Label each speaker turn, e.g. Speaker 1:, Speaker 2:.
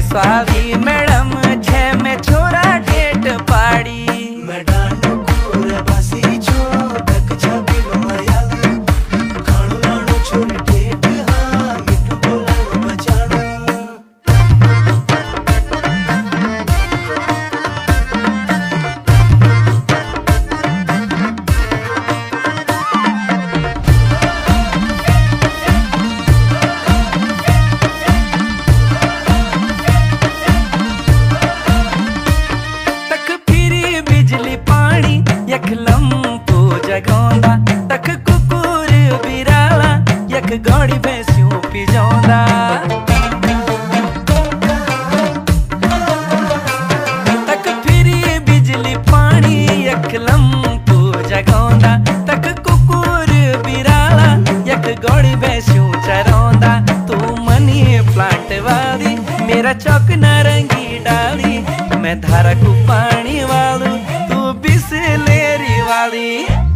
Speaker 1: स्वादी madam छे में छोरा डेट पाड़ी जगौंदा तक कुकुर बिराला यक गौड़ी भैंसियों पिजौंदा तक फिरी बिजली पानी यक लंपो जगौंदा तक कुकुर बिराला यक गौड़ी भैंसियों चरौंदा तू मनी प्लांट वाली मेरा चौक नारंगी डाली मैं धारा को पानी वालू तू बिसलेरी वाली।